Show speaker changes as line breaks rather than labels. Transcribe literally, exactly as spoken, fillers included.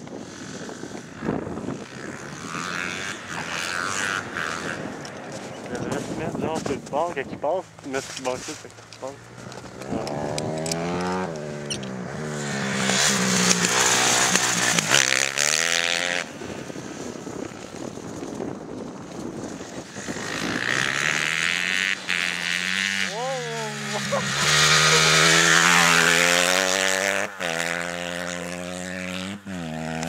Je devrais se mettre genre sur le port quand il passe, mettre sur le bâtisse, c'est ça qui se passe.